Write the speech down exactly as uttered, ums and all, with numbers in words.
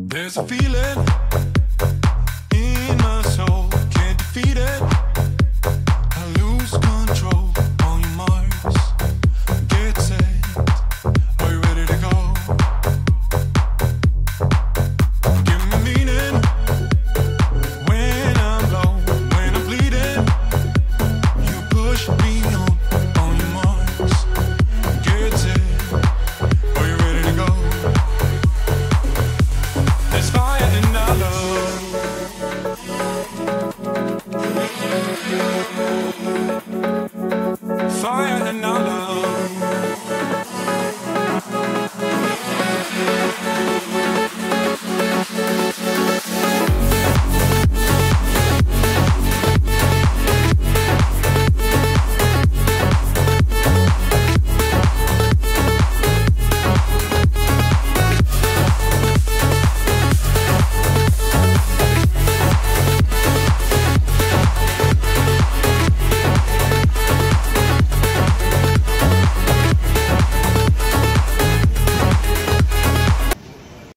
There's a feeling in my soul, can't defeat it. I lose control on your marks. Get set, are you ready to go? Give me meaning when I'm low, when I'm bleeding. You push me on, on your marks. Get set, are you ready to go? There's fire in our love. Fire in our love.